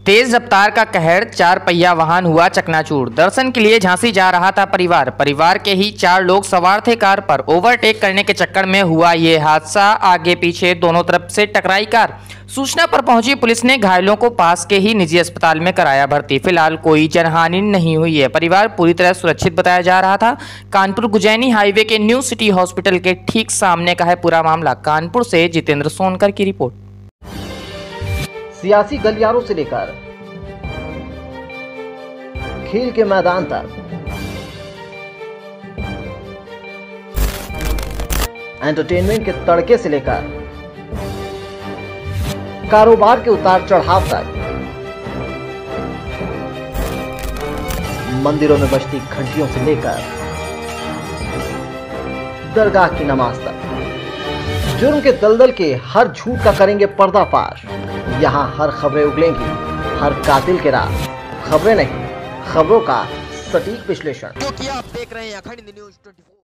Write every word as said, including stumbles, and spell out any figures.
तेज रफ्तार का कहर, चार पहिया वाहन हुआ चकनाचूर। दर्शन के लिए झांसी जा रहा था परिवार। परिवार के ही चार लोग सवार थे कार पर। ओवरटेक करने के चक्कर में हुआ ये हादसा। आगे पीछे दोनों तरफ से टकराई कार। सूचना पर पहुंची पुलिस ने घायलों को पास के ही निजी अस्पताल में कराया भर्ती। फिलहाल कोई जनहानि नहीं हुई है। परिवार पूरी तरह सुरक्षित बताया जा रहा था। कानपुर गुजैनी हाईवे के न्यू सिटी हॉस्पिटल के ठीक सामने का है पूरा मामला। कानपुर से जितेंद्र सोनकर की रिपोर्ट। सियासी गलियारों से लेकर खेल के मैदान तक, एंटरटेनमेंट के तड़के से लेकर कारोबार के उतार चढ़ाव तक, मंदिरों में बजती घंटियों से लेकर दरगाह की नमाज तक, जुर्म के दलदल के हर झूठ का करेंगे पर्दाफाश। यहां हर खबरें उगलेंगी, हर कातिल के राज। खबरें नहीं, खबरों का सटीक विश्लेषण। क्योंकि आप देख रहे हैं अखंड न्यूज़ चौबीस।